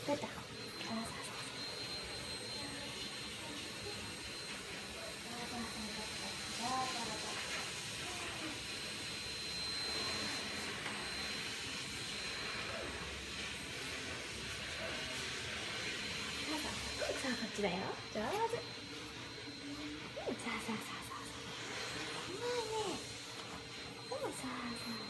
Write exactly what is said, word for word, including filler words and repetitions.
どうやった？あ、さあさあさあ、こっちだよ。上手。うん、さあさあさあさあさあ。うまいね。でもさあさあ。